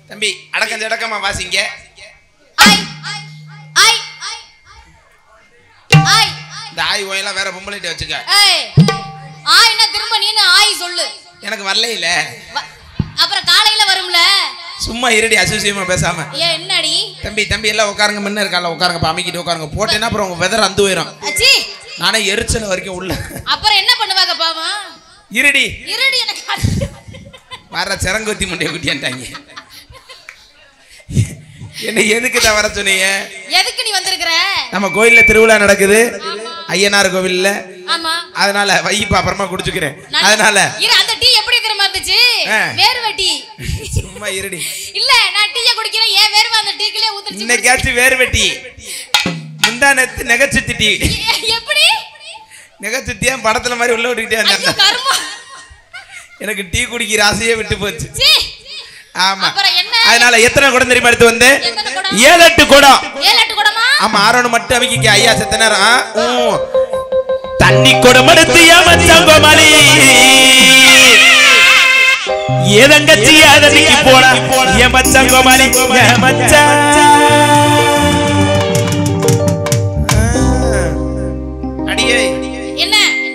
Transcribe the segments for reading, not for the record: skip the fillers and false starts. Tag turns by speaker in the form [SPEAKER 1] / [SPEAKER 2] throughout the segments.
[SPEAKER 1] தம்பி அடக்கம் ஜடக்கமா வாசிங்க. இந்த ஆய் ஓயெல்லாம் வேற பொம்பளைட்ட வச்சுக்க.
[SPEAKER 2] ஆய்னா திரும்ப நீனு ஆய் சொல்லு.
[SPEAKER 1] எனக்கு வரல இல்ல.
[SPEAKER 2] அப்புறம் காலையில வரும்ல.
[SPEAKER 1] சும்மா இருடி அசுசியமா பேசாம.
[SPEAKER 2] ஏன் என்னடி?
[SPEAKER 1] தம்பி எல்லாம் உட்காருங்க, முன்ன இருக்கால உட்காருங்க, அமைக்கிட்டு உட்காருங்க. போட்டேன்னா அப்புறம் உங்க வெதர் அந்து போயிடும். நானே எரிச்சல் வரைக்கும் உள்ள. அப்புறம்
[SPEAKER 2] என்ன பண்ணுவாங்க பாவம்?
[SPEAKER 1] இருடி
[SPEAKER 2] எனக்கு
[SPEAKER 1] வர சிறங்குத்தி முண்டைய குட்டியாண்டாங்க. என்ன எதுக்கு தான் வர சொன்னீங்க?
[SPEAKER 2] எதுக்கு நீ வந்திருக்கிற? நம்ம
[SPEAKER 1] கோயில்ல திருவிழா நடக்குது, ஐயனார் கோவில்ல.
[SPEAKER 2] ஆமா,
[SPEAKER 1] அதனால வைப்பா அப்புறமா குடிச்சுக்கிறேன். அதனால
[SPEAKER 2] அந்த டீ எப்படி தெரியுமா இருந்துச்சு? வேர்வை டீ.
[SPEAKER 1] சும்மா இருடி.
[SPEAKER 2] இல்ல நான் டீயை குடிக்கிறேன், ஏன் வேர்வை அந்த டீக்குள்ளே ஊத்திச்சு.
[SPEAKER 1] இன்னைக்காச்சும் வேர்வை டீ. முந்தானத்து நெகச்சுத்தி டீ.
[SPEAKER 2] எப்படி
[SPEAKER 1] நெகச்சுத்தியா படத்துல மாதிரி உள்ள விட்டுக்கிட்டே இருந்தாங்க. எனக்கு டீ குடிக்கிற ஆசையே விட்டு போச்சு. ஆமா, அதனால எத்தனை குடம் தெரியுமா எடுத்து வந்து? 7-8 குடம். 7-8 குடமா? ஆமா, ஆரோணம் மட்டும் அமைக்க ஐயா செத்த நேரம். தண்ணி குடம் எடுத்து ஏமச்சங்கோமாளி ஏதங்கச்சி அதனிக்கு போடா ஏமச்சங்கோமாளி ஏமச்சா. அடியே என்ன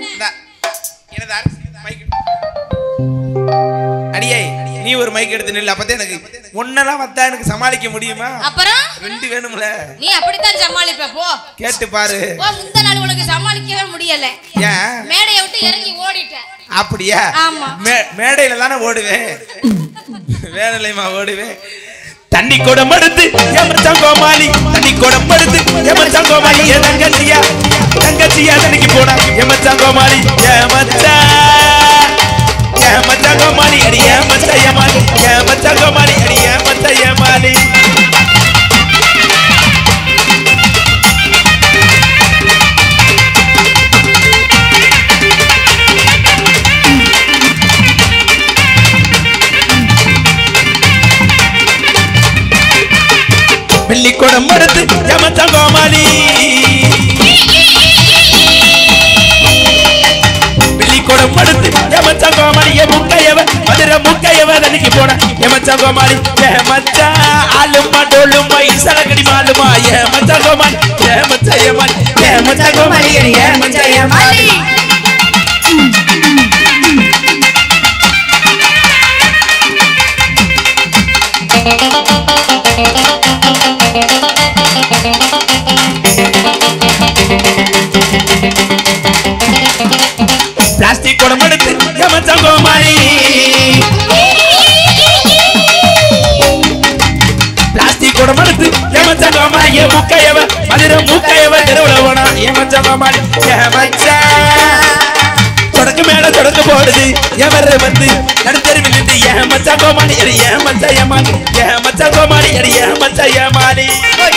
[SPEAKER 1] அடியே நீ ஒரு மைக் எடுத்து நில்லு. அப்பதான் எனக்கு ஒன்னெல்லாம் வந்தா எனக்கு சமாளிக்க முடியுமா? அப்புறம் 2 வேணும்ல. நீ அப்படித்தான் சமாளிப்ப. போ கேட்டு பாரு. போ, முந்த நாள் உனக்கு சமாளிக்கவே முடியல. ஏன்? மேடையை விட்டு இறங்கி ஓடிட்ட. அப்படியா? ஆமா, மேடையில தானே ஓடுவேன், வேலையிலமா ஓடுவேன். தண்ணி குடம் எடுத்து ஏமச்சங்கோமாளி, தண்ணி குடம் எடுத்து ஏமச்சங்கோமாளி தங்கச்சியா தண்ணிக்கு போனா ஏமச்சங்கோமாளி ஏமச்சா ஏமச்சங்கோமாளி அடி ஏமச்சயமாளி ஏமச்சங்கோமாளி அடி ஏமச்சயமாளி. வெள்ளி குடம் எடுத்து ஏமச்சங்கோமாளி வெள்ளி குடம் எடுத்து ஏமச்சங்கோமாளி முக்கையவ மதுரை முக்கையவ தண்ணிக்கு போன ஏமச்சங்கோமாளி ஏமச்சா ஆளுமா டோலுமா இசலக்கடி மாலுமா ஏமச்சங்கோமாளி ஏமச்சயமாளி ஏமச்சங்கோமாளி ஏமச்சயமாளி. பிளாஸ்டிக் குடம் எடுத்து ஏமச்சங்கோமாளி பிளாஸ்டிக் குடம் எடுத்து ஏமச்சங்கோமாளி முக்கையவ மதுரை முக்கையவ தெருவுல போனா ஏமச்சங்கோமாளி ஏமச்சா. தொடக்கு மேல தொடக்கு போடுது எவரு வந்து நடுத்தருவில் நின்று ஏமச்சங்கோமாளி அடி ஏமச்சயமாளி ஏமச்சங்கோமாளி அடி ஏமச்சயமாளி.